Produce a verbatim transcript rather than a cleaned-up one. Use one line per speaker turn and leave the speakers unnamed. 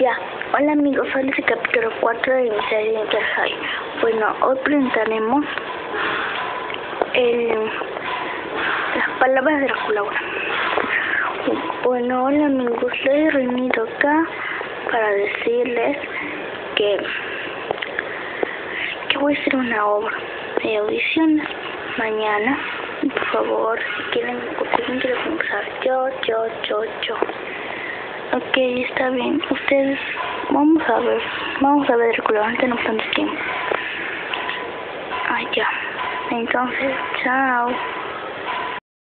Ya, hola amigos, hoy es el capítulo cuatro de mi serie de Interhigh. Bueno, hoy presentaremos el, las palabras de Drácula. Bueno, hola amigos, les he reunido acá para decirles que, que voy a hacer una obra de audiciones mañana. Por favor, si quieren, si quieren comenzar yo, yo, yo, yo. Ok, está bien. Ustedes, vamos a ver, vamos a ver Drácula, antes no tanto tiempo. Ay, ya. Entonces, chao.